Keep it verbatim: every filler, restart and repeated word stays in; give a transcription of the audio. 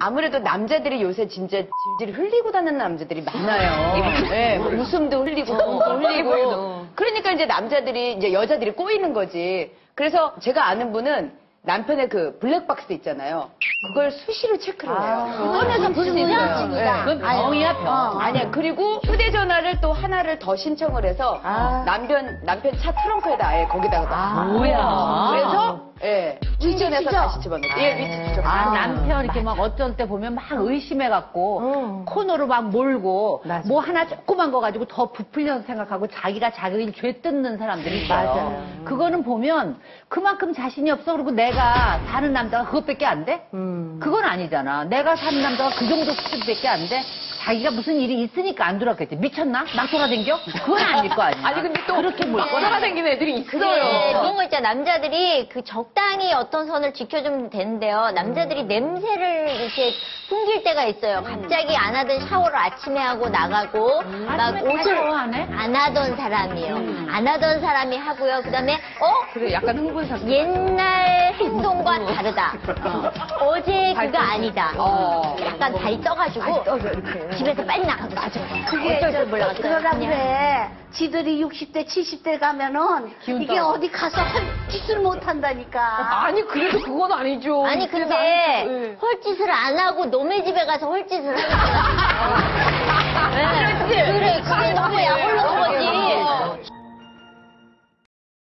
아무래도 남자들이 요새 진짜 질질 흘리고 다니는 남자들이 많아요. 네, 뭐 웃음도 흘리고 똥도 흘리고. 그러니까 이제 남자들이 이제 여자들이 꼬이는 거지. 그래서 제가 아는 분은 남편의 그 블랙박스 있잖아요. 그걸 수시로 체크를 해요. 꺼내서 볼 수 있어요. 네. 그건 병이야, 병. 어. 아니야. 그리고 휴대전화를 또 하나를 더 신청을 해서 아. 남편 남편 차 트렁크에다 아예 거기다가 아, 넣어요. 뭐야. 그래서 예 충전해서 다시 집어넣고. 예, 위치 추적. 아, 남편 이렇게 막 어쩐 때 보면 막 의심해갖고 응. 코너로 막 몰고 맞아. 뭐 하나 조그만 거 가지고 더 부풀려서 생각하고 자기가 자기 죄 뜯는 사람들이 있어요. 맞아요. 그거는 보면 그만큼 자신이 없어. 그리고 내가 사는 남자가 그것밖에 안 돼? 음. 그건 아니잖아. 내가 사는 남자가 그 정도 수준밖에 안 돼? 자기가 무슨 일이 있으니까 안 들어왔겠지. 미쳤나? 막 돌아댕겨? 그건 아닐 거 아니야. 아니 근데 또 그렇게 뭘 거야. 돌아다니는 애들이 있어요. 그게 그런 거 있잖아. 남자들이 그 적당히 어떤 선을 지켜주면 되는데요. 남자들이 냄새를 이렇게 풍길 때가 있어요. 갑자기 안 하던 샤워를 아침에 하고 나가고 막 아침에 다 옷을 샤워 안 해? 안 하던 사람이에요. 안 하던 사람이 하고요. 그다음에 어? 그래 약간 흥분 상태. 옛날 행동과 다르다. 어제 그거 아니다. 어. 약간 발이 떠가지고 집에서 빨리 나가고 맞아. 그게 어쩔 줄 몰라가지고 그러라 그냥. 그래. 지들이 육십 대, 칠십 대 가면은 이게 어디 가서 할 짓을 못 한다니까. 아니 그래도 그건 아니죠. 아니 그래서 근데 안- 예. 헐짓을 안 하고 너네 집에 가서 헐짓을 하는 거야. 그래, 그게 너무 약올라온 거지.